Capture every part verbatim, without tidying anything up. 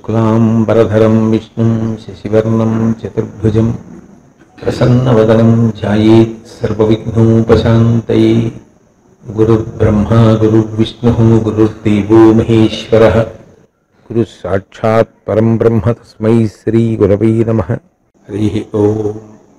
शुक्लांबरधरं विष्णुं शशिवर्णं चतुर्भुजं प्रसन्नवदनं ध्यायेत् सर्वविघ्नोपशान्तये। गुरुर्ब्रह्मा गुरुर्विष्णुः गुरुर्देवो महेश्वरः गुरुः साक्षात् परं ब्रह्म तस्मै श्रीगुरवे नमः। हरिः ओम्।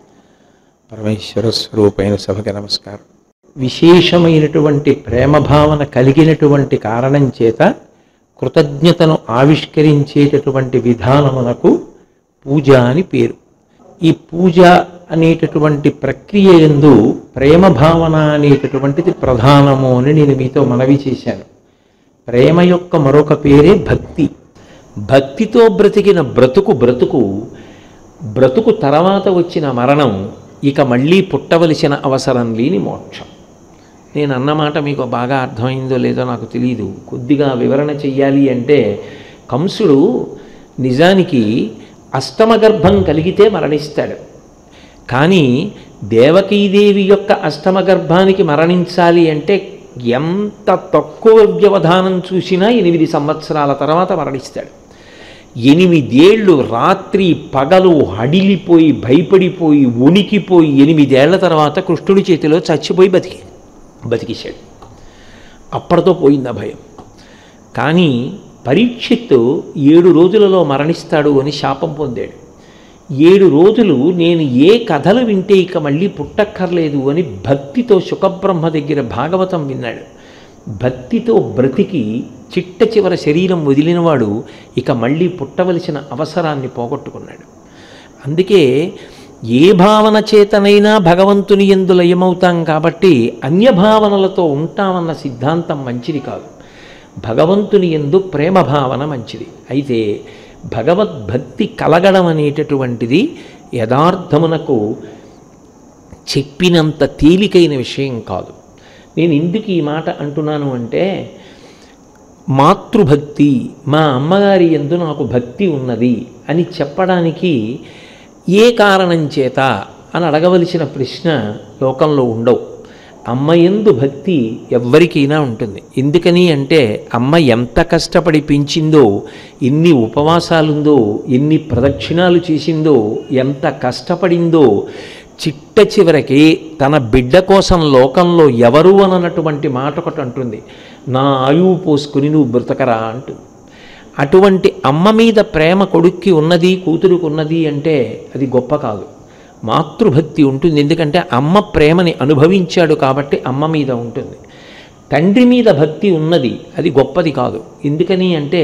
పరమేశ్వర స్వరూపైన సభకి నమస్కారం. విశేషమైనటువంటి ప్రేమ భావన కలిగినటువంటి కారణం చేత కృతజ్ఞతను ఆవిష్కరించేటటువంటి విధానమునకు పూజ అని పేరు. ఈ పూజ అనేటటువంటి ప్రక్రియ యందు ప్రేమ భావన అనేటటువంటిది ప్రధానము అని నేను మీతో మనవి చేశాను. ప్రేమ యొక్క మరొక పేరే భక్తి. భక్తితో బ్రతికిన బ్రతుకు బ్రతుకు బ్రతుకు తర్వాత వచ్చిన మరణం, ఇక మళ్ళీ పుట్టవలసిన అవసరం లేని మోక్షం. నేను అన్నమాట మీకు బాగా అర్థమైందో లేదో నాకు తెలియదు. కొద్దిగా వివరణ చెయ్యాలి అంటే, కంసుడు నిజానికి అష్టమ గర్భం కలిగితే మరణిస్తాడు. కానీ దేవకీదేవి యొక్క అష్టమ గర్భానికి మరణించాలి అంటే ఎంత తక్కువ వ్యవధానం చూసినా ఎనిమిది సంవత్సరాల తర్వాత మరణిస్తాడు. ఎనిమిదేళ్ళు రాత్రి పగలు హడిలిపోయి భయపడిపోయి వణికిపోయి ఎనిమిదేళ్ల తర్వాత కృష్ణుడి చేతిలో చచ్చిపోయి బతికి బతికిశాడు. అప్పటితో పోయింది ఆ భయం. కానీ పరీక్షిత్తు ఏడు రోజులలో మరణిస్తాడు అని శాపం పొందాడు. ఏడు రోజులు నేను ఏ కథలు వింటే ఇక మళ్ళీ పుట్టక్కర్లేదు అని భక్తితో శుకబ్రహ్మ దగ్గర భాగవతం విన్నాడు. భక్తితో బ్రతికి చిట్ట చివర శరీరం వదిలినవాడు ఇక మళ్ళీ పుట్టవలసిన అవసరాన్ని పోగొట్టుకున్నాడు. అందుకే ఏ భావన చేతనైనా భగవంతుని యందు లయమవుతాం కాబట్టి అన్యభావనలతో ఉంటామన్న సిద్ధాంతం మంచిది కాదు. భగవంతుని యందు ప్రేమ భావన మంచిది. అయితే భగవద్భక్తి కలగడం అనేటటువంటిది యథార్థమునకు చెప్పినంత తేలికైన విషయం కాదు. నేను ఎందుకు ఈ మాట అంటున్నాను అంటే, మాతృభక్తి, మా అమ్మగారి యందు నాకు భక్తి ఉన్నది అని చెప్పడానికి ఏ కారణం చేత అని అడగవలసిన ప్రశ్న లోకంలో ఉండవు. అమ్మ యందు భక్తి ఎవ్వరికైనా ఉంటుంది. ఎందుకని అంటే, అమ్మ ఎంత కష్టపడి పెంచిందో, ఎన్ని ఉపవాసాలుందో, ఎన్ని ప్రదక్షిణాలు చేసిందో, ఎంత కష్టపడిందో, చిట్ట చివరికి తన బిడ్డ కోసం లోకంలో ఎవరు అననటువంటి మాట ఒకటి అంటుంది, నా ఆయువు పోసుకుని నువ్వు బ్రతకరా అంటుంది. అటువంటి అమ్మ మీద ప్రేమ కొడుక్కి ఉన్నది, కూతురుకు ఉన్నది అంటే అది గొప్ప కాదు. మాతృభక్తి ఉంటుంది. ఎందుకంటే అమ్మ ప్రేమని అనుభవించాడు కాబట్టి అమ్మ మీద ఉంటుంది. తండ్రి మీద భక్తి ఉన్నది, అది గొప్పది కాదు. ఎందుకని అంటే,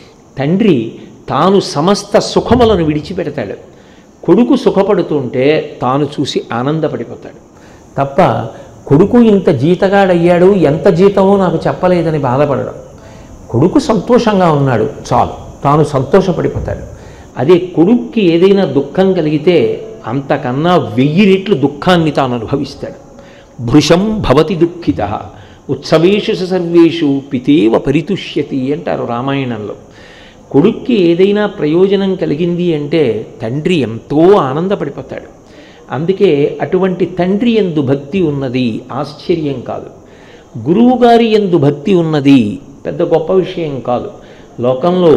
తండ్రి తాను సమస్త సుఖములను విడిచిపెడతాడు. కొడుకు సుఖపడుతుంటే తాను చూసి ఆనందపడిపోతాడు తప్ప కొడుకు ఇంత జీతగాడయ్యాడు, ఎంత జీతమో నాకు చెప్పలేదని బాధపడడం. కొడుకు సంతోషంగా ఉన్నాడు చాలు, తాను సంతోషపడిపోతాడు. అదే కొడుక్కి ఏదైనా దుఃఖం కలిగితే అంతకన్నా వెయ్యి రెట్లు దుఃఖాన్ని తాను అనుభవిస్తాడు. భృశం భవతి దుఃఖిత ఉత్సవేషు సర్వేషు పితేవ పరితుష్యతి అంటారు రామాయణంలో. కొడుక్కి ఏదైనా ప్రయోజనం కలిగింది అంటే తండ్రి ఎంతో ఆనందపడిపోతాడు. అందుకే అటువంటి తండ్రి యందు భక్తి ఉన్నది ఆశ్చర్యం కాదు. గురువుగారి యందు భక్తి ఉన్నది పెద్ద గొప్ప విషయం కాదు. లోకంలో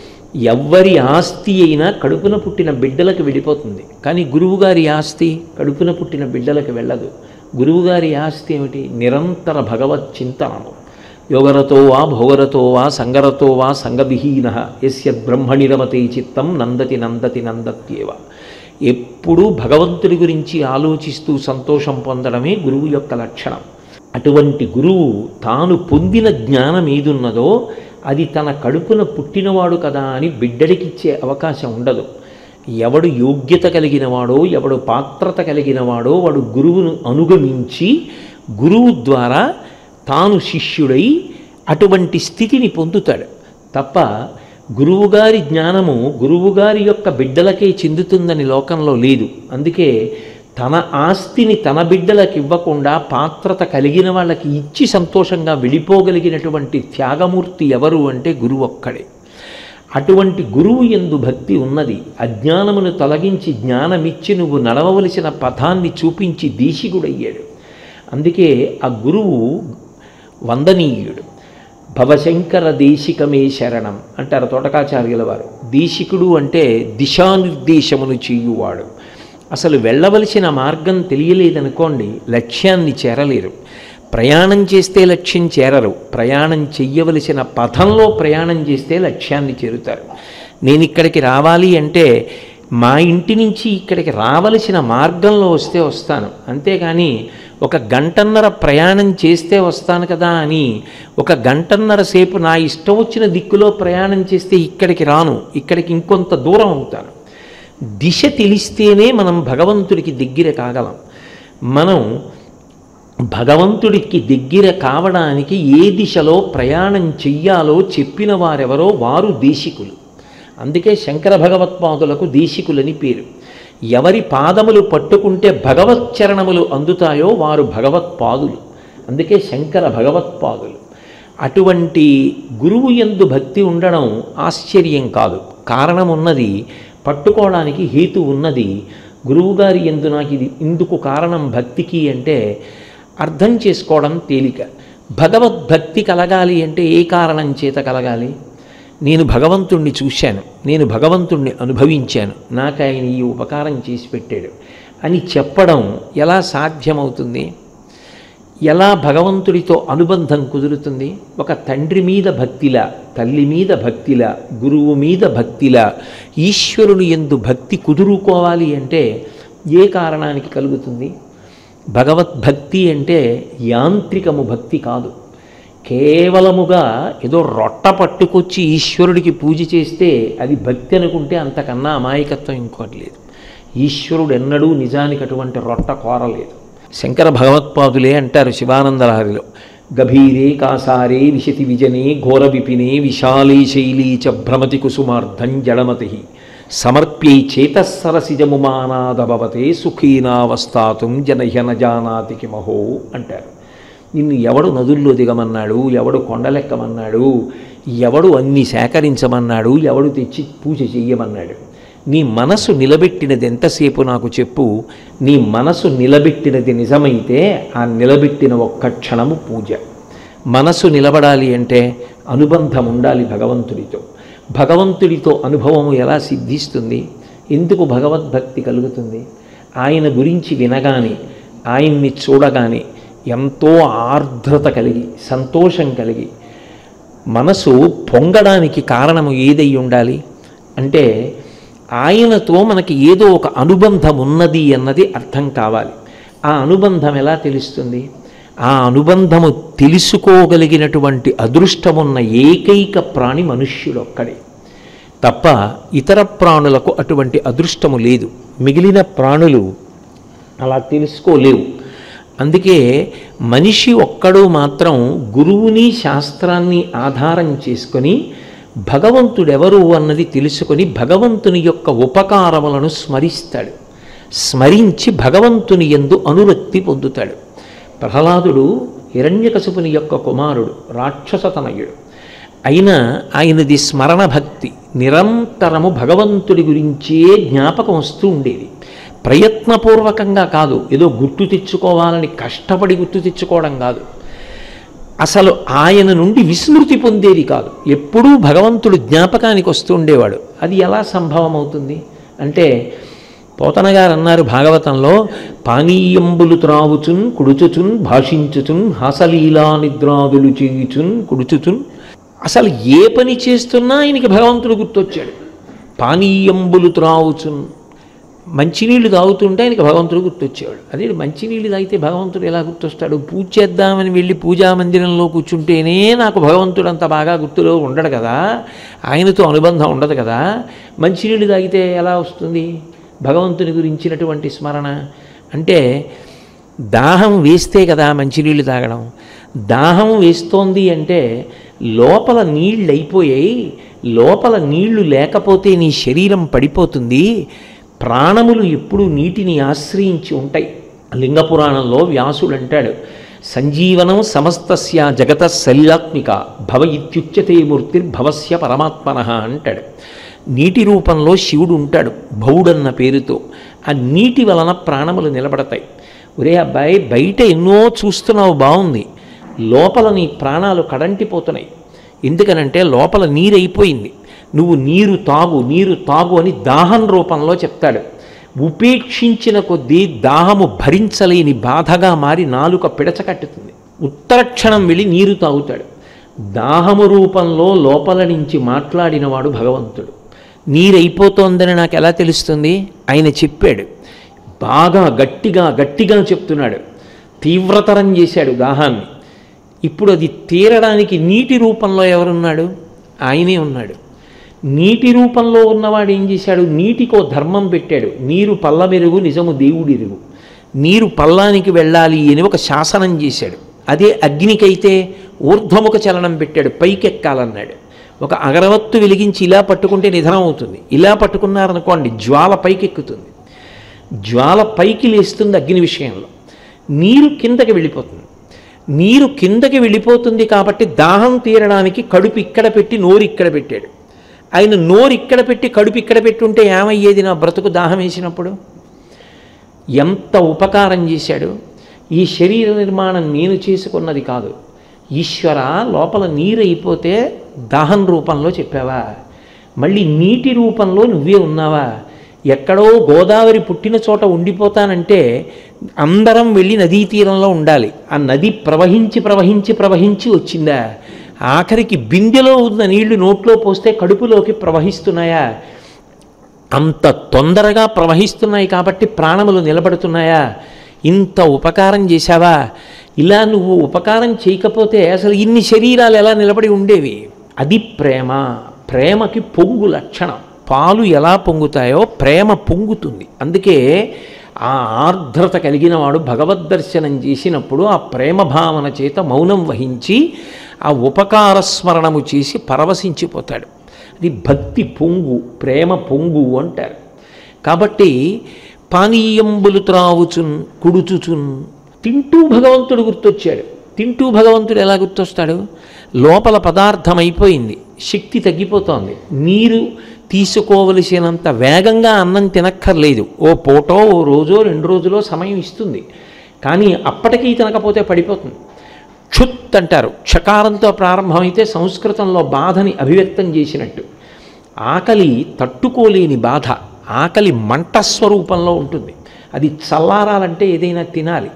ఎవ్వరి ఆస్తి అయినా కడుపున పుట్టిన బిడ్డలకు వెళ్ళిపోతుంది. కానీ గురువుగారి ఆస్తి కడుపున పుట్టిన బిడ్డలకు వెళ్ళదు. గురువుగారి ఆస్తి ఏమిటి? నిరంతర భగవత్ చింతనము. యోగరతో వా భోగరతో వా సంగరతో వా సంగవిహీన యస్యద్ బ్రహ్మణి రమతే చిత్తం నందతి నందతి నందత్యేవ. ఎప్పుడూ భగవంతుడి గురించి ఆలోచిస్తూ సంతోషం పొందడమే గురువు యొక్క లక్షణం. అటువంటి గురువు తాను పొందిన జ్ఞానం ఏదున్నదో అది తన కడుపున పుట్టినవాడు కదా అని బిడ్డడికిచ్చే అవకాశం ఉండదు. ఎవడు యోగ్యత కలిగినవాడో, ఎవడు పాత్రత కలిగినవాడో వాడు గురువును అనుగమించి గురువు ద్వారా తాను శిష్యుడై అటువంటి స్థితిని పొందుతాడు తప్ప గురువుగారి జ్ఞానము గురువుగారి యొక్క బిడ్డలకే చెందుతుందని లోకంలో లేదు. అందుకే తన ఆస్తిని తన బిడ్డలకు ఇవ్వకుండా పాత్రత కలిగిన వాళ్ళకి ఇచ్చి సంతోషంగా వెళ్ళిపోగలిగినటువంటి త్యాగమూర్తి ఎవరు అంటే గురువు ఒక్కడే. అటువంటి గురువు యందు భక్తి ఉన్నది. అజ్ఞానమును తొలగించి జ్ఞానమిచ్చి నువ్వు నడవవలసిన పథాన్ని చూపించి దేశికుడయ్యాడు. అందుకే ఆ గురువు వందనీయుడు. భవశంకర దేశికమే శరణం అంటారు తోటకాచార్యుల వారు. దేశికుడు అంటే దిశానిర్దేశమును చేయువాడు. అసలు వెళ్ళవలసిన మార్గం తెలియలేదనుకోండి, లక్ష్యాన్ని చేరలేరు. ప్రయాణం చేస్తే లక్ష్యం చేరరు, ప్రయాణం చెయ్యవలసిన పథంలో ప్రయాణం చేస్తే లక్ష్యాన్ని చేరుతారు. నేను ఇక్కడికి రావాలి అంటే మా ఇంటి నుంచి ఇక్కడికి రావలసిన మార్గంలో వస్తే వస్తాను, అంతేగాని ఒక గంటన్నర ప్రయాణం చేస్తే వస్తాను కదా అని ఒక గంటన్నర సేపు నా ఇష్టం వచ్చిన దిక్కులో ప్రయాణం చేస్తే ఇక్కడికి రాను, ఇక్కడికి ఇంకొంత దూరం అవుతాను. దిశ తెలిస్తేనే మనం భగవంతుడికి దగ్గర కాగలం. మనం భగవంతుడికి దగ్గర కావడానికి ఏ దిశలో ప్రయాణం చెయ్యాలో చెప్పిన వారెవరో వారు దేశికులు. అందుకే శంకర భగవత్పాదులకు దేశికులని పేరు. ఎవరి పాదములు పట్టుకుంటే భగవచ్చరణములు అందుతాయో వారు భగవత్పాదులు, అందుకే శంకర భగవత్పాదులు. అటువంటి గురువు యందు భక్తి ఉండడం ఆశ్చర్యం కాదు, కారణం ఉన్నది, పట్టుకోవడానికి హేతు ఉన్నది. గురువుగారి యందు నాకు ఇది ఇందుకు కారణం భక్తికి అంటే అర్థం చేసుకోవడం తేలిక. భగవద్భక్తి కలగాలి అంటే ఏ కారణం చేత కలగాలి? నేను భగవంతుణ్ణి చూశాను, నేను భగవంతుణ్ణి అనుభవించాను, నాకు ఆయన ఈ ఉపకారం చేసి పెట్టాడు అని చెప్పడం ఎలా సాధ్యమవుతుంది? ఎలా భగవంతుడితో అనుబంధం కుదురుతుంది? ఒక తండ్రి మీద భక్తిలా, తల్లి మీద భక్తిలా, గురువు మీద భక్తిలా ఈశ్వరుని యందు భక్తి కుదురుకోవాలి అంటే ఏ కారణానికి కలుగుతుంది? భగవద్భక్తి అంటే యాంత్రికము భక్తి కాదు. కేవలముగా ఏదో రొట్ట పట్టుకొచ్చి ఈశ్వరుడికి పూజ చేస్తే అది భక్తి అనుకుంటే అంతకన్నా అమాయకత్వం ఇంకోటి లేదు. ఈశ్వరుడు ఎన్నడూ నిజానికి అటువంటి రొట్ట కోరలేదు. శంకర భగవత్పాదులే అంటారు శివానందలహరిలో, గభీరే కాసారే విశతి విజనే ఘోర విపినే విశాలీ శైలీ చ భ్రమతి కుసుమార్ధం జడమతి సమర్ప్యై చేతస్సరసిజముమానాదభవతే సుఖీనావస్థాతుం జనహ్యన జానాతి కిమహో అంటారు. నిన్ను ఎవడు నదుల్లో దిగమన్నాడు, ఎవడు కొండలెక్కమన్నాడు, ఎవడు అన్ని సేకరించమన్నాడు, ఎవడు తెచ్చి పూజ చెయ్యమన్నాడు? నీ మనసు నిలబెట్టినది ఎంతసేపు నాకు చెప్పు. నీ మనసు నిలబెట్టినది నిజమైతే ఆ నిలబెట్టిన ఒక్క క్షణము పూజ. మనసు నిలబడాలి అంటే అనుబంధం ఉండాలి భగవంతుడితో. భగవంతుడితో అనుభవము ఎలా సిద్ధిస్తుంది? ఎందుకు భగవద్భక్తి కలుగుతుంది? ఆయన గురించి వినగానే, ఆయన్ని చూడగానే ఎంతో ఆర్ద్రత కలిగి, సంతోషం కలిగి మనసు పొంగడానికి కారణము ఏదై ఉండాలి అంటే ఆయనతో మనకి ఏదో ఒక అనుబంధం ఉన్నది అన్నది అర్థం కావాలి. ఆ అనుబంధం ఎలా తెలుస్తుంది? ఆ అనుబంధము తెలుసుకోగలిగినటువంటి అదృష్టమున్న ఏకైక ప్రాణి మనుష్యుడొక్కడే తప్ప ఇతర ప్రాణులకు అటువంటి అదృష్టము లేదు. మిగిలిన ప్రాణులు అలా తెలుసుకోలేవు. అందుకే మనిషి ఒక్కడు మాత్రం గురువుని శాస్త్రాన్ని ఆధారం చేసుకొని భగవంతుడెవరు అన్నది తెలుసుకొని భగవంతుని యొక్క ఉపకారములను స్మరిస్తాడు. స్మరించి భగవంతుని యందు అనురక్తి పొందుతాడు. ప్రహ్లాదుడు హిరణ్యకశిపుని యొక్క కుమారుడు, రాక్షసతనయుడు అయినా ఆయనది స్మరణ భక్తి. నిరంతరము భగవంతుడి గురించే జ్ఞాపకం వస్తూ ఉండేది. ప్రయత్నపూర్వకంగా కాదు, ఏదో గుర్తు తెచ్చుకోవాలని కష్టపడి గుర్తు తెచ్చుకోవడం కాదు. అసలు ఆయన నుండి విస్మృతి పొందేది కాదు, ఎప్పుడూ భగవంతుడు జ్ఞాపకానికి వస్తూ ఉండేవాడు. అది ఎలా సంభవం అవుతుంది అంటే పోతన గారు అన్నారు భాగవతంలో, పానీయంబులు త్రావుచున్ కుడుచుచున్ భాషించుచున్ హాసలీలా నిద్రాదులు చేయుచున్ కుడుచుచున్. అసలు ఏ పని చేస్తున్నా ఆయనకి భగవంతుడు గుర్తొచ్చాడు. పానీయంబులు త్రావుచున్, మంచినీళ్ళు తాగుతుంటే ఆయనకి భగవంతుడు గుర్తొచ్చేవాడు. అదే మంచినీళ్ళు తాగితే భగవంతుడు ఎలా గుర్తొస్తాడు? పూజ చేద్దామని వెళ్ళి పూజా మందిరంలో కూర్చుంటేనే నాకు భగవంతుడు అంత బాగా గుర్తులో ఉండడు కదా, ఆయనతో అనుబంధం ఉండదు కదా. మంచినీళ్ళు తాగితే ఎలా వస్తుంది భగవంతుని గురించినటువంటి స్మరణ? అంటే దాహం వేస్తే కదా మంచినీళ్ళు తాగడం. దాహం వేస్తోంది అంటే లోపల నీళ్ళు అయిపోయాయి, లోపల నీళ్లు లేకపోతే నీ శరీరం పడిపోతుంది. ప్రాణములు ఎప్పుడూ నీటిని ఆశ్రయించి ఉంటాయి. లింగపురాణంలో వ్యాసుడు అంటాడు, సంజీవనం సమస్తస్య జగత సలిలాత్మిక భవ ఇత్యుచ్యతే మూర్తిర్భవస్య పరమాత్మనః అంటాడు. నీటి రూపంలో శివుడు ఉంటాడు భవుడన్న పేరుతో. ఆ నీటి వలన ప్రాణములు నిలబడతాయి. ఒరే అబ్బాయి, బయట ఎన్నో చూస్తున్నావు బాగుంది, లోపల నీ ప్రాణాలు కడంటిపోతున్నాయి. ఎందుకనంటే లోపల నీరైపోయింది. నువ్వు నీరు తాగు నీరు తాగు అని దాహం రూపంలో చెప్తాడు. ఉపేక్షించిన కొద్దీ దాహము భరించలేని బాధగా మారి నాలుక పిడచకట్టుతుంది. ఉత్తరక్షణం వెళ్ళి నీరు తాగుతాడు. దాహము రూపంలో లోపల నుంచి మాట్లాడినవాడు భగవంతుడు. నీరైపోతోందని నాకు ఎలా తెలుస్తుంది? ఆయన చెప్పాడు. బాగా గట్టిగా గట్టిగా చెప్తున్నాడు. తీవ్రతరం చేశాడు దాహాన్ని. ఇప్పుడు అది తీరడానికి నీటి రూపంలో ఎవరున్నాడు? ఆయనే ఉన్నాడు. నీటి రూపంలో ఉన్నవాడు ఏం చేశాడు? నీటికో ధర్మం పెట్టాడు. నీరు పల్లమెరుగు నిజము దేవుడిరుగు. నీరు పల్లానికి వెళ్ళాలి అని ఒక శాసనం చేశాడు. అదే అగ్నికైతే ఊర్ధ్వముఖ చలనం పెట్టాడు, పైకెక్కాలన్నాడు. ఒక అగరవత్తు వెలిగించి ఇలా పట్టుకుంటే నిధనం అవుతుంది. ఇలా పట్టుకున్నారనుకోండి జ్వాల పైకెక్కుతుంది. జ్వాల పైకి లేస్తుంది అగ్ని విషయంలో. నీరు కిందకి వెళ్ళిపోతుంది. నీరు కిందకి వెళ్ళిపోతుంది కాబట్టి దాహం తీరడానికి కడుపు ఇక్కడ పెట్టి నోరు ఇక్కడ పెట్టాడు. ఆయన నోరు ఇక్కడ పెట్టి కడుపు ఇక్కడ పెట్టి ఉంటే ఏమయ్యేది నా బ్రతుకు దాహం వేసినప్పుడు? ఎంత ఉపకారం చేశాడు. ఈ శరీర నిర్మాణం నేను చేసుకున్నది కాదు. ఈశ్వర, లోపల నీరు అయిపోతే దాహం రూపంలో చెప్పావా? మళ్ళీ నీటి రూపంలో నువ్వే ఉన్నావా? ఎక్కడో గోదావరి పుట్టిన చోట ఉండిపోతానంటే అందరం వెళ్ళి నదీ తీరంలో ఉండాలి. ఆ నది ప్రవహించి ప్రవహించి ప్రవహించి వచ్చిందా? ఆఖరికి బిందెలో ఉన్న నీళ్లు నోట్లో పోస్తే కడుపులోకి ప్రవహిస్తున్నాయా? అంత తొందరగా ప్రవహిస్తున్నాయి కాబట్టి ప్రాణములు నిలబడుతున్నాయా? ఇంత ఉపకారం చేశావా? ఇలా నువ్వు ఉపకారం చేయకపోతే అసలు ఇన్ని శరీరాలు ఎలా నిలబడి ఉండేవి? అది ప్రేమ. ప్రేమకి పొంగు లక్షణం. పాలు ఎలా పొంగుతాయో ప్రేమ పొంగుతుంది. అందుకే ఆ ఆర్ద్రత కలిగిన వాడు భగవద్దర్శనం చేసినప్పుడు ఆ ప్రేమ భావన చేత మౌనం వహించి ఆ ఉపకార స్మరణము చేసి పరవశించిపోతాడు. అది భక్తి పొంగు, ప్రేమ పొంగు అంటారు. కాబట్టి పానీయంబులు త్రావుచున్ కుడుచుచున్ తింటూ భగవంతుడు గుర్తొచ్చాడు. తింటూ భగవంతుడు ఎలా గుర్తొస్తాడు? లోపల పదార్థం అయిపోయింది, శక్తి తగ్గిపోతోంది. నీరు తీసుకోవలసినంత వేగంగా అన్నం తినక్కర్లేదు. ఓ పూటో ఓ రోజో రెండు రోజులో సమయం ఇస్తుంది. కానీ అప్పటికీ తినకపోతే పడిపోతుంది. క్షుత్ అంటారు. క్షకారంతో ప్రారంభమైతే సంస్కృతంలో బాధని అభివ్యక్తం చేసినట్టు. ఆకలి తట్టుకోలేని బాధ. ఆకలి మంట స్వరూపంలో ఉంటుంది. అది చల్లారాలంటే ఏదైనా తినాలి.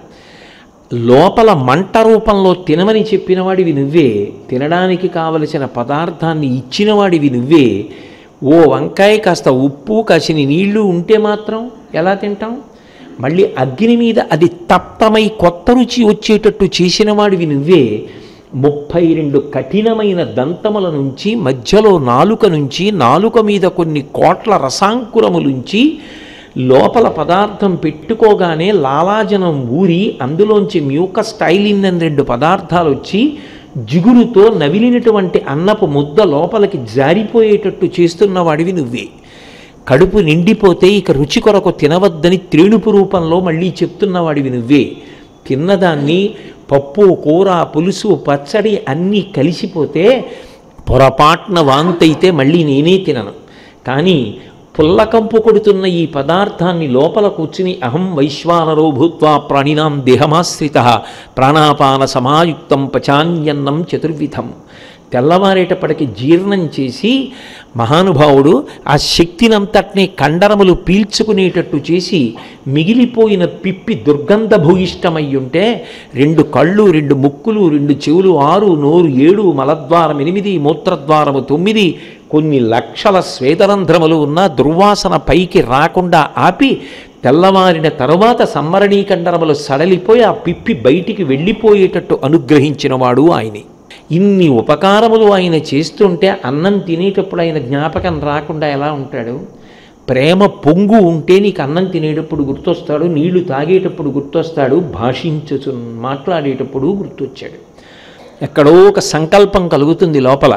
లోపల మంట రూపంలో తినమని చెప్పినవాడివి నువ్వే. తినడానికి కావలసిన పదార్థాన్ని ఇచ్చినవాడివి నువ్వే. ఓ వంకాయ కాస్త ఉప్పు కాసిన నీళ్లు ఉంటే మాత్రం ఎలా తింటాం? మళ్ళీ అగ్ని మీద అది తప్తమై కొత్త రుచి వచ్చేటట్టు చేసిన వాడివి నువ్వే. ముప్పై రెండు కఠినమైన దంతముల నుంచి, మధ్యలో నాలుక నుంచి, నాలుక మీద కొన్ని కోట్ల రసాంకురములుంచి లోపల పదార్థం పెట్టుకోగానే లాలాజనం ఊరి అందులోంచి మ్యూకస్ టైలిన్ అని రెండు పదార్థాలు వచ్చి జిగురుతో నవిలినటువంటి అన్నపు ముద్ద లోపలికి జారిపోయేటట్టు చేస్తున్న వాడివి నువ్వే. కడుపు నిండిపోతే ఇక రుచి కొరకు తినవద్దని త్రేణుపు రూపంలో మళ్ళీ చెప్తున్నవాడివి నువ్వే. తిన్నదాన్ని పప్పు, కూర, పులుసు, పచ్చడి అన్నీ కలిసిపోతే పొరపాటున వాంతైతే మళ్ళీ నేనే తినను. కానీ పుల్లకంపు కొడుతున్న ఈ పదార్థాన్ని లోపల కూర్చుని అహం వైశ్వానరో భూత్వా ప్రాణినాం దేహమాశ్రిత ప్రాణాపాన సమాయుక్తం పచాన్యన్నం చతుర్విధం. తెల్లవారేటప్పటికి జీర్ణం చేసి మహానుభావుడు ఆ శక్తినంతటినీ కండరములు పీల్చుకునేటట్టు చేసి మిగిలిపోయిన పిప్పి దుర్గంధ భూయిష్టమై ఉంటే రెండు కళ్ళు, రెండు ముక్కులు, రెండు చెవులు ఆరు, నోరు ఏడు, మలద్వారం ఎనిమిది, మూత్రద్వారము తొమ్మిది, కొన్ని లక్షల స్వేదరంధ్రములు ఉన్న దుర్వాసన పైకి రాకుండా ఆపి తెల్లవారిన తరువాత సంమరణీ కండరములు సడలిపోయి ఆ పిప్పి బయటికి వెళ్ళిపోయేటట్టు అనుగ్రహించినవాడు ఆయనే. ఇన్ని ఉపకారములు ఆయన చేస్తుంటే అన్నం తినేటప్పుడు ఆయన జ్ఞాపకం రాకుండా ఎలా ఉంటాడు? ప్రేమ పొంగు ఉంటే నీకు అన్నం తినేటప్పుడు గుర్తొస్తాడు, నీళ్లు తాగేటప్పుడు గుర్తొస్తాడు, భాషించు మాట్లాడేటప్పుడు గుర్తొచ్చాడు. ఎక్కడో ఒక సంకల్పం కలుగుతుంది లోపల,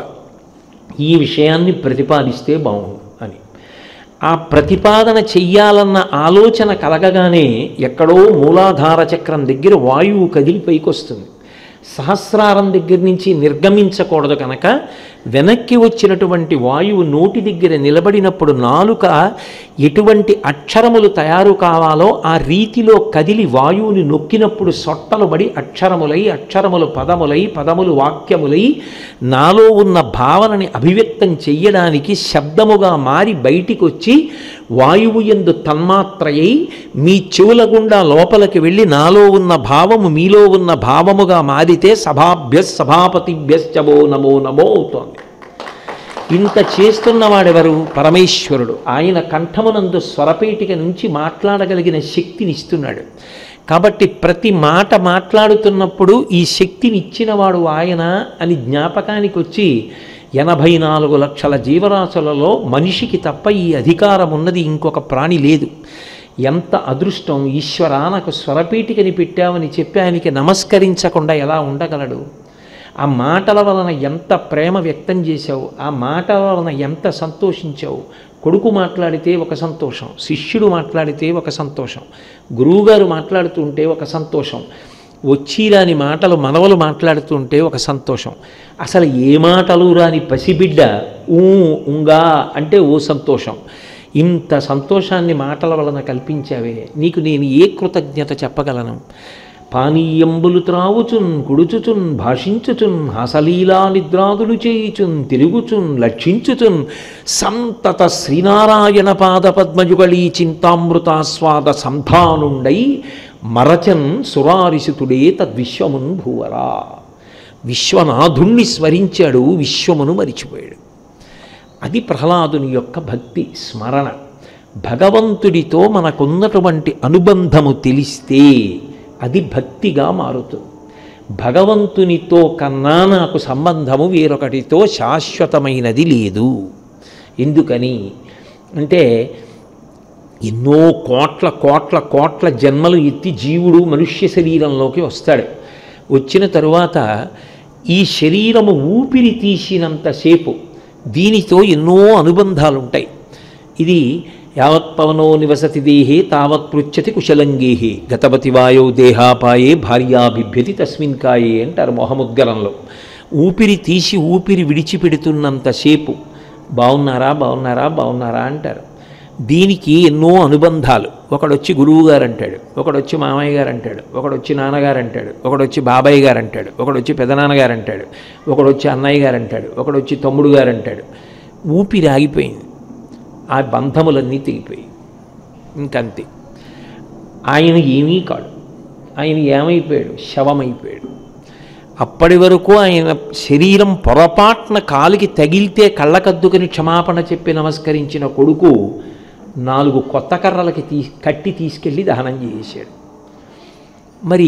ఈ విషయాన్ని ప్రతిపాదిస్తే బాగుండు అని. ఆ ప్రతిపాదన చెయ్యాలన్న ఆలోచన కలగగానే ఎక్కడో మూలాధార చక్రం దగ్గర వాయువు కదిలి పైకి వస్తుంది. సహస్రారం దగ్గర నుంచి నిర్గమించకూడదు కనుక వెనక్కి వచ్చినటువంటి వాయువు నోటి దగ్గర నిలబడినప్పుడు నాలుక ఎటువంటి అక్షరములు తయారు కావాలో ఆ రీతిలో కదిలి వాయువుని నొక్కినప్పుడు సొట్టలు పడి అక్షరములై అక్షరములు పదములై పదములు వాక్యములై నాలో ఉన్న భావనని అభివ్యక్తం చెయ్యడానికి శబ్దముగా మారి బయటికి వచ్చి వాయువు యందు తన్మాత్రయై మీ చెవుల గుండా లోపలికి వెళ్ళి నాలో ఉన్న భావము మీలో ఉన్న భావముగా మారితే సభాభ్య సభాపతిభ్యశ్చవో నమో నమో అవుతోంది. ఇంత చేస్తున్నవాడెవరు? పరమేశ్వరుడు. ఆయన కంఠమునందు స్వరపేటిక నుంచి మాట్లాడగలిగిన శక్తిని ఇస్తున్నాడు. కాబట్టి ప్రతి మాట మాట్లాడుతున్నప్పుడు ఈ శక్తిని ఇచ్చినవాడు ఆయన అని జ్ఞాపకానికి వచ్చి ఎనభై నాలుగు లక్షల జీవరాశులలో మనిషికి తప్ప ఈ అధికారం ఉన్నది ఇంకొక ప్రాణి లేదు. ఎంత అదృష్టం! ఈశ్వరా నాకు స్వరపీఠికని పెట్టావని చెప్పి ఆయనకి నమస్కరించకుండా ఎలా ఉండగలడు? ఆ మాటల వలన ఎంత ప్రేమ వ్యక్తం చేశావు, ఆ మాటల వలన ఎంత సంతోషించావు. కొడుకు మాట్లాడితే ఒక సంతోషం, శిష్యుడు మాట్లాడితే ఒక సంతోషం, గురువుగారు మాట్లాడుతుంటే ఒక సంతోషం, వచ్చి రాని మాటలు మనవలు మాట్లాడుతుంటే ఒక సంతోషం. అసలు ఏ మాటలు రాని పసిబిడ్డ ఊ ఉంగా అంటే ఓ సంతోషం. ఇంత సంతోషాన్ని మాటల వలన కల్పించావే, నీకు నేను ఏ కృతజ్ఞత చెప్పగలను? పానీయంబులు త్రావుచున్ కుడుచుచున్ భాషించుచున్ హాసలీలా నిద్రాదులు చేయుచున్ తిరుగుచున్ లక్షించుచున్ సంతత శ్రీనారాయణ పాద పద్మయుగళీ చింతామృతాస్వాద సంధానుండై మరచన్ సురారిసుతుడే తద్విశ్వమున్ భూవరా. విశ్వనాథుణ్ణి స్మరించాడు, విశ్వమును మరిచిపోయాడు. అది ప్రహ్లాదుని యొక్క భక్తి స్మరణ. భగవంతుడితో మనకున్నటువంటి అనుబంధము తెలిస్తే అది భక్తిగా మారుతుంది. భగవంతునితో కన్నా నాకు సంబంధము వేరొకటితో శాశ్వతమైనది లేదు. ఎందుకని అంటే ఎన్నో కోట్ల కోట్ల కోట్ల జన్మలు ఎత్తి జీవుడు మనుష్య శరీరంలోకి వస్తాడు. వచ్చిన తరువాత ఈ శరీరము ఊపిరి తీసినంతసేపు దీనితో ఎన్నో అనుబంధాలు ఉంటాయి. ఇది యావత్ పవనో నివసతి దేహే తావత్ పృచ్చతి కుశలంగేహే గతవతి వాయో దేహాపాయే భార్యాభిభ్యతి తస్మిన్ కాయే అంటారు మొహముద్గరంలో. ఊపిరి తీసి ఊపిరి విడిచిపెడుతున్నంతసేపు బాగున్నారా బాగున్నారా బాగున్నారా అంటారు. దీనికి ఎన్నో అనుబంధాలు. ఒకడొచ్చి గురువు గారు అంటాడు, ఒకడొచ్చి మామయ్య గారు అంటాడు, ఒకడొచ్చి నాన్నగారు అంటాడు, ఒకడొచ్చి బాబాయ్ గారు అంటాడు, ఒకడొచ్చి పెదనాన్నగారు అంటాడు, ఒకడొచ్చి అన్నయ్య గారు అంటాడు, ఒకడొచ్చి తమ్ముడు గారు అంటాడు. ఊపిరి ఆగిపోయింది, ఆ బంధములన్నీ తెగిపోయి ఇంకంతే. ఆయన ఏమీ కాడు, ఆయన ఏమైపోయాడు? శవమైపోయాడు. అప్పటి వరకు ఆయన శరీరం పొరపాటున కాలికి తగిలితే కళ్ళకద్దుకుని క్షమాపణ చెప్పి నమస్కరించిన కొడుకు నాలుగు కొత్త కర్రలకి తీ కట్టి తీసుకెళ్ళి దహనం చేశాడు. మరి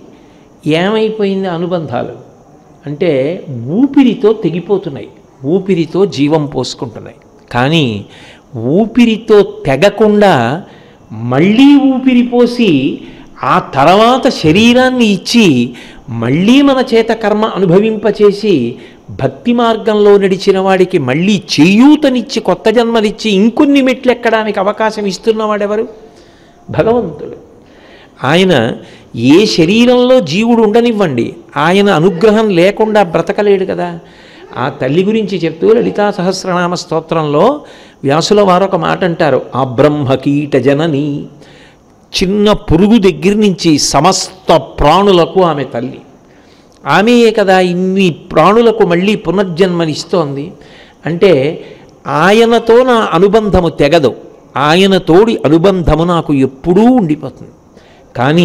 ఏమైపోయింది అనుబంధాలు అంటే ఊపిరితో తెగిపోతున్నాయి, ఊపిరితో జీవం పోసుకుంటున్నాయి. కానీ ఊపిరితో తెగకుండా మళ్ళీ ఊపిరి పోసి ఆ తర్వాత శరీరాన్ని ఇచ్చి మళ్ళీ మన చేత కర్మ అనుభవింపచేసి భక్తి మార్గంలో నడిచిన వాడికి మళ్ళీ చేయూతనిచ్చి కొత్త జన్మనిచ్చి ఇంకొన్ని మెట్లు ఎక్కడానికి అవకాశం ఇస్తున్నవాడెవరు? భగవంతుడు. ఆయన ఏ శరీరంలో జీవుడు ఉండనివ్వండి, ఆయన అనుగ్రహం లేకుండా బ్రతకలేడు కదా. ఆ తల్లి గురించి చెప్తూ లలితా సహస్రనామ స్తోత్రంలో వ్యాసుల వారు ఒక మాట అంటారు, ఆ బ్రహ్మకీట జనని. చిన్న పురుగు దగ్గర నుంచి సమస్త ప్రాణులకు ఆమె తల్లి. ఆమెయే కదా ఇన్ని ప్రాణులకు మళ్ళీ పునర్జన్మనిస్తోంది. అంటే ఆయనతో నా అనుబంధము తెగదు, ఆయన తోడి అనుబంధము నాకు ఎప్పుడూ ఉండిపోతుంది. కానీ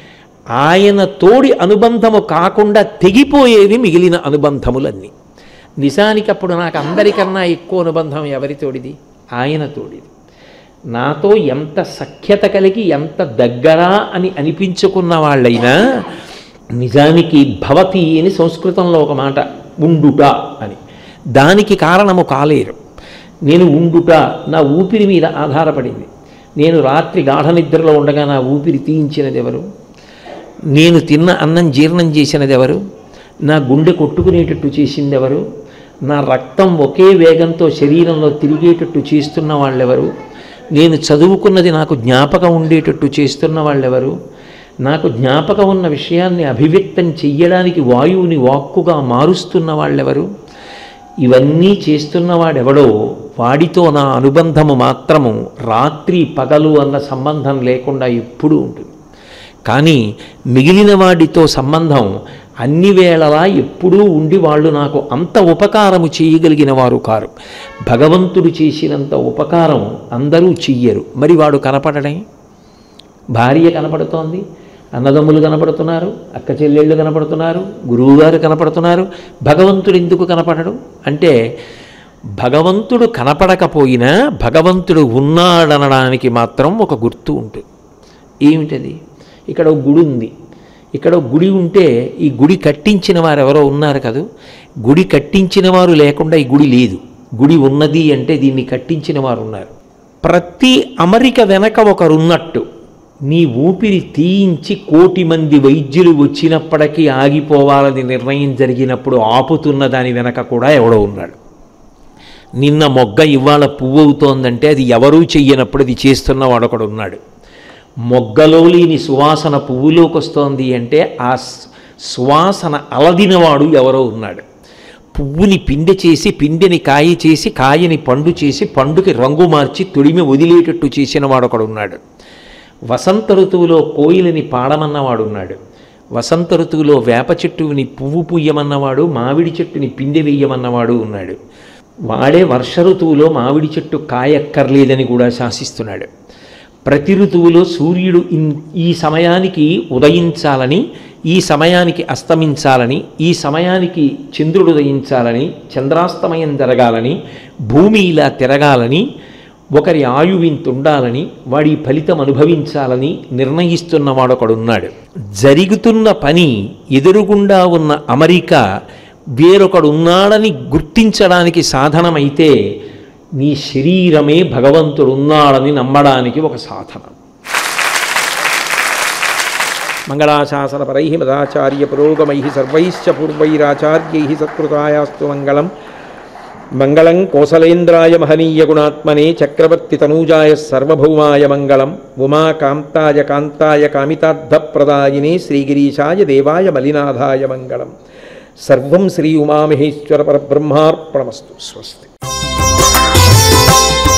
ఆయన తోడి అనుబంధము కాకుండా తెగిపోయేవి మిగిలిన అనుబంధములన్నీ. నిజానికి అప్పుడు నాకు అందరికన్నా ఎక్కువ అనుబంధం ఎవరితోడిది? ఆయన తోడిది. నాతో ఎంత సఖ్యత కలిగి ఎంత దగ్గర అని అనిపించుకున్న వాళ్ళైనా నిజానికి భవతి అని సంస్కృతంలో ఒక మాట ఉండుట అని, దానికి కారణము కాలేరు. నేను ఉండుట నా ఊపిరి మీద ఆధారపడింది. నేను రాత్రి గాఢ నిద్రలో ఉండగా నా ఊపిరి తీయించినది ఎవరు? నేను తిన్న అన్నం జీర్ణం చేసినది ఎవరు? నా గుండె కొట్టుకునేటట్టు చేసింది ఎవరు? నా రక్తం ఒకే వేగంతో శరీరంలో తిరిగేటట్టు చేస్తున్న వాళ్ళెవరు? నేను చదువుకున్నది నాకు జ్ఞాపకం ఉండేటట్టు చేస్తున్న వాళ్ళెవరు? నాకు జ్ఞాపకం ఉన్న విషయాన్ని అభివ్యక్తం చెయ్యడానికి వాయువుని వాక్కుగా మారుస్తున్న వాళ్ళెవరు? ఇవన్నీ చేస్తున్నవాడెవడో వాడితో నా అనుబంధము మాత్రము రాత్రి పగలు అన్న సంబంధం లేకుండా ఎప్పుడూ ఉంటుంది. కానీ మిగిలిన వాడితో సంబంధం అన్ని వేళలా ఎప్పుడూ ఉండి వాళ్ళు నాకు అంత ఉపకారము చేయగలిగిన వారు కారు. భగవంతుడు చేసినంత ఉపకారం అందరూ చెయ్యరు. మరి వాడు కనపడడే? భార్య కనపడుతోంది, అన్నదమ్ములు కనపడుతున్నారు, అక్క చెల్లెళ్ళు కనపడుతున్నారు, గురువుగారు కనపడుతున్నారు. భగవంతుడు ఎందుకు కనపడడు అంటే భగవంతుడు కనపడకపోయినా భగవంతుడు ఉన్నాడనడానికి మాత్రం ఒక గుర్తు ఉంటుంది. ఏమిటది? ఇక్కడ ఒక గుడి ఉంది. ఇక్కడ ఒక గుడి ఉంటే ఈ గుడి కట్టించిన వారు ఎవరో ఉన్నారు కదా. గుడి కట్టించిన వారు లేకుండా ఈ గుడి లేదు. గుడి ఉన్నది అంటే దీన్ని కట్టించిన వారు ఉన్నారు. ప్రతి అమరిక వెనక ఒకరున్నట్టు నీ ఊపిరి తీయించి కోటి మంది వైద్యులు వచ్చినప్పటికీ ఆగిపోవాలని నిర్ణయం జరిగినప్పుడు ఆపుతున్న దాని వెనక కూడా ఎవడో ఉన్నాడు. నిన్న మొగ్గ ఇవాళ పువ్వు అవుతోందంటే అది ఎవరూ చెయ్యనప్పుడు అది చేస్తున్న వాడొకడు ఉన్నాడు. మొగ్గలో లేని సువాసన పువ్వులోకి వస్తోంది అంటే ఆ సువాసన అలదినవాడు ఎవరో ఉన్నాడు. పువ్వుని పిండె చేసి పిండెని కాయ చేసి కాయని పండు చేసి పండుకి రంగు మార్చి తొడిమి వదిలేటట్టు చేసిన వాడొకడు ఉన్నాడు. వసంత ఋతువులో కోయిలని పాడమన్నవాడున్నాడు. వసంత ఋతువులో వేప చెట్టుని పువ్వు పుయ్యమన్నవాడు, మామిడి చెట్టుని పిందె వేయమన్నవాడు ఉన్నాడు. వాడే వర్ష ఋతువులో మామిడి చెట్టు కాయక్కర్లేదని కూడా శాసిస్తున్నాడు. ప్రతి ఋతువులో సూర్యుడు ఈ సమయానికి ఉదయించాలని, ఈ సమయానికి అస్తమించాలని, ఈ సమయానికి చంద్రుడు ఉదయించాలని, చంద్రాస్తమయం జరగాలని, భూమి ఇలా తిరగాలని, ఒకరి ఆయువింత ఉండాలని, వాడి ఫలితం అనుభవించాలని నిర్ణయిస్తున్నవాడొకడున్నాడు. జరుగుతున్న పని ఎదురుగుండా ఉన్న అమరిక వేరొకడున్నాడని గుర్తించడానికి సాధనమైతే నీ శరీరమే భగవంతుడు ఉన్నాడని నమ్మడానికి ఒక సాధనం. మంగళాశాసనపరై మదాచార్య పురోగమై సర్వైశ్చ పూర్వైరాచార్యై సత్కృతాయాస్తు మంగళం. మంగళం కోసలేంద్రాయ మహనీయ గుణాత్మనే చక్రవర్తి తనూజాయ సర్వభౌమాయ మంగళం. ఉమాకాంతాయ కాంతాయ కామితార్థప్రదాయినే శ్రీగిరీశాయ దేవాయ మలినాథాయ మంగళం. సర్వం శ్రీ ఉమామహేశ్వర పరబ్రహ్మార్పణమస్తు. స్వస్తి.